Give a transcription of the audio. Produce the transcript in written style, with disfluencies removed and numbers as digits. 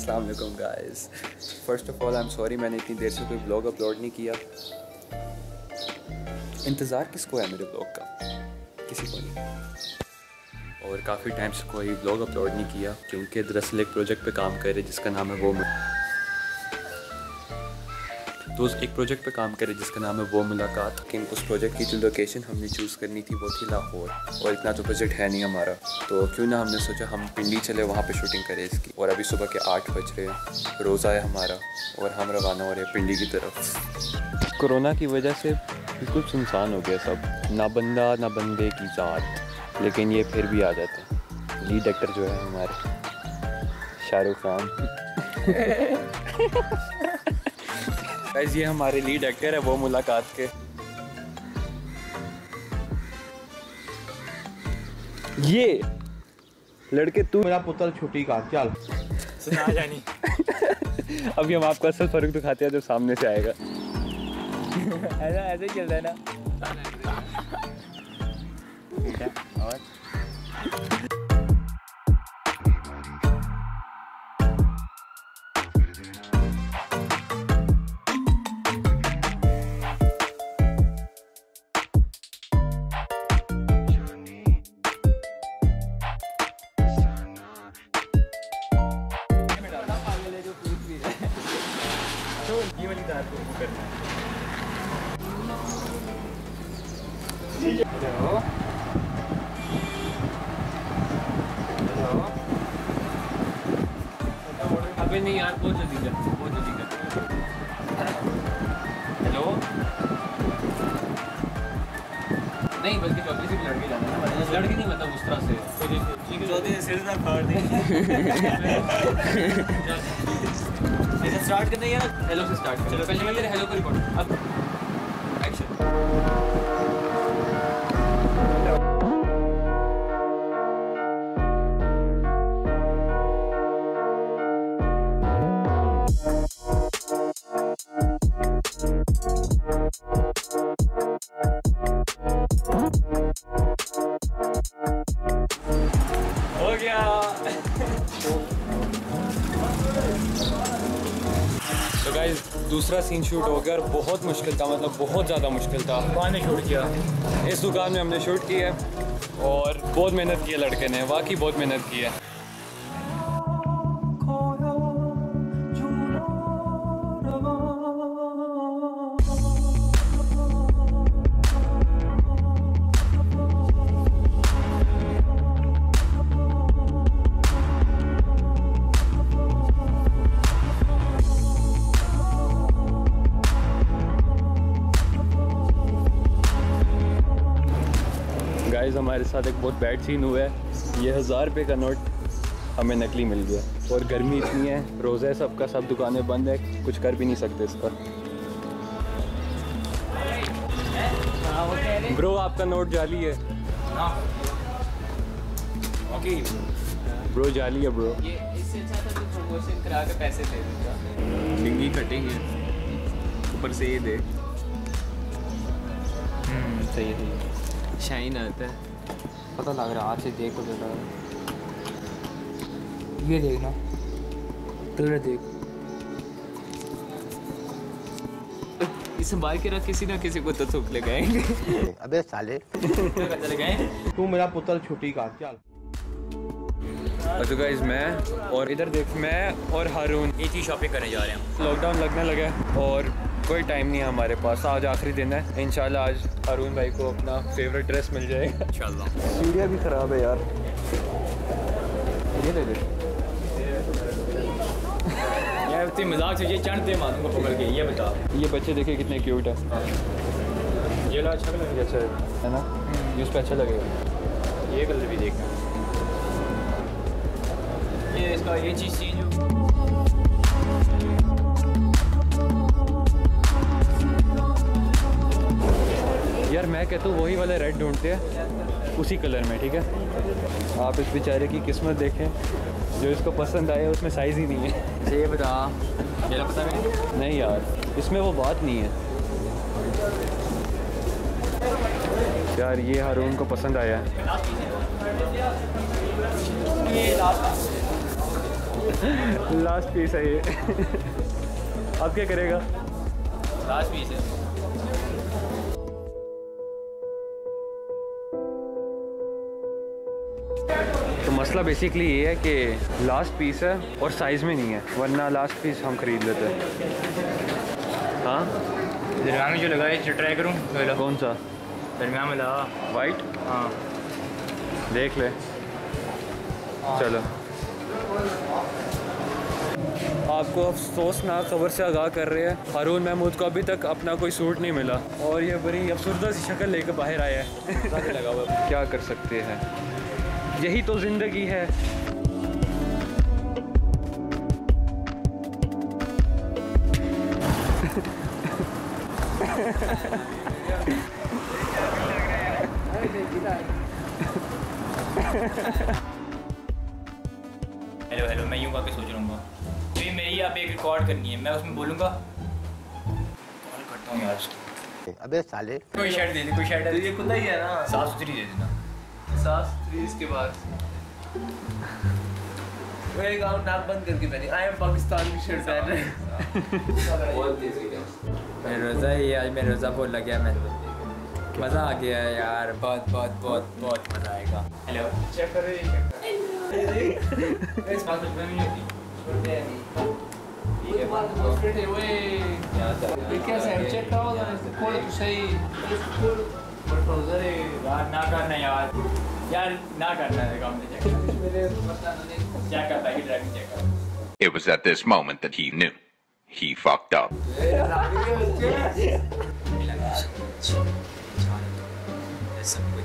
अस्सलाम वालेकुम guys. First of all I am sorry मैंने इतनी देर से कोई ब्लॉग अपलोड नहीं किया। इंतज़ार किसको है मेरे ब्लॉग का? किसी को नहीं। और काफ़ी टाइम से कोई ब्लॉग अपलोड नहीं किया क्योंकि दरअसल एक प्रोजेक्ट पे काम कर रहे जिसका नाम है वो एक प्रोजेक्ट पे काम करे जिसका नाम है वो मुलाकात। लेकिन उस प्रोजेक्ट की जो लोकेशन हमने चूज़ करनी थी वो थी लाहौर, और इतना तो बजट है नहीं हमारा, तो क्यों ना हमने सोचा हम पिंडी चले वहाँ पे शूटिंग करें इसकी। और अभी सुबह के 8 बज रहे हैं, रोज़ा है हमारा और हम रवाना हो रहे हैं पिंडी की तरफ। कोरोना की वजह से बिल्कुल सुनसान हो गया सब, ना बंदा ना बंदे की ज़ात, लेकिन ये फिर भी आ जाते हैं। लीड एक्टर जो है हमारे शाहरुख खान गाइस, ये हमारे लीड एक्टर है वो मुलाकात के। ये लड़के तू मेरा पुत्र छुट्टी का चल सुना जानी अभी हम आपको असल फर्क दिखाते हैं जो सामने से आएगा। ऐसा ऐसे ही चल रहा है ना। और ये वाली दाल को करना है। हेलो हेलो, अबे नहीं यार, बहुत जल्दी कर, बहुत जल्दी कर। हेलो नहीं, बल्कि चौधरी से भी लड़के जाना है ना, लड़के नहीं मतलब उस तरह से। ठीक है, चौधरी से सिर ना फाड़ दें। ऐसा स्टार्ट करना है यार, हेलो से स्टार्ट कर। चलो पहले मैं मेरे हेलो को रिकॉर्ड, अब एक्शन। हो गया। तो गाइस दूसरा सीन शूट हो गया और बहुत मुश्किल था, मतलब बहुत ज़्यादा मुश्किल था। कौन ने शूट किया? इस दुकान में हमने शूट किया और बहुत मेहनत की है लड़के ने, वाकई बहुत मेहनत की है। गाइस हमारे साथ एक बहुत बैड सीन हुआ है। ये 1000 रुपये का नोट हमें नकली मिल गया और गर्मी इतनी है, रोज़ा है सबका, सब दुकानें बंद है, कुछ कर भी नहीं सकते इस पर। ब्रो आपका नोट जाली है। ओके ब्रो जाली है ब्रो। ये इससे अच्छा था तो प्रमोशन करा के पैसे दे देगा। डिंगी कटेंगे ऊपर से ये दे। सही है, शाइन आता है, पता लग रहा है आज से। देखो बेटा, ये देखना कलर देख, इस संभाल के रख, किसी ना किसी को तो थूक लगाएंगे। अबे साले लगाए। तू मेरा पुत्र छुट्टी का चल। अच्छा गाइस, मैं और इधर देख, मैं और हारून एक ही शॉपिंग करने जा रहे हैं। लॉकडाउन लगने लगा है और कोई टाइम नहीं है हमारे पास। आज आखिरी दिन है, इंशाल्लाह आज हारून भाई को अपना फेवरेट ड्रेस मिल जाएगा इंशाल्लाह। सीढ़ियाँ भी ख़राब है यार, ये ले ले यार इतनी मजाक से ये चढ़ते मारूंगा पकड़ के। ये बता, ये बच्चे देखे कितने क्यूट है। ये ला अच्छा लग ये अच्छा है ना, ये उस पर अच्छा लगेगा। ये कलर भी देखना, ये इसका ये चीज़ चेंज हो। यार मैं कहता हूँ वही वाला रेड ढूंढते हैं उसी कलर में, ठीक है। आप इस बेचारे की किस्मत देखें, जो इसको पसंद आया उसमें साइज़ ही नहीं है। ये बता, ये पता नहीं। नहीं यार, इसमें वो बात नहीं है यार। ये हारून को पसंद आया है। लास्ट पीस है ये। अब क्या करेगा? लास्ट पीस है। तो मसला बेसिकली ये है कि लास्ट पीस है और साइज़ में नहीं है, वरना लास्ट पीस हम खरीद लेते हैं। हाँ दरमियान में जो लगा है ट्राई करूँ? कौन सा? दरमियान में लगा वाइट? हाँ देख ले। चलो आपको अफसोसनाक खबर से आगाह कर रहे हैं, हारून महमूद को अभी तक अपना कोई सूट नहीं मिला और ये बड़ी अफसरदा सी शक्ल लेकर बाहर आया है। लगा हुआ क्या कर सकते हैं, यही तो ज़िंदगी है। हेलो हेलो, मैं यूँ करके सोच रहा हूँ तो ये मेरी यहाँ पे एक रिकॉर्ड करनी है, मैं उसमें बोलूँगा। कॉल करता हूँ यार उसको। अबे साले कोई शर्ट दे दे, कोई शर्ट ये खुला ही है ना, साफ सुथरी दे देना। सास 30 के बाद वही गाउन नाक बंद करके पहनी। आई एम पाकिस्तान की शर्ट पहन रहे। मेरा रोज़ा है ये, आज मेरा रोज़ा बोल लग गया। मैं मज़ा आ गया यार, बहुत बहुत बहुत बहुत मज़ा आएगा। हेलो चेक कर रहे हैं इस बात में नहीं होती। कैसा है चेक करो ना, खोलो तो सही। यार ना करना यार, यार ना करना है काम में। चेक कर बैग ड्राइविंग चेक कर। It was at this moment that he knew. He fucked up. सब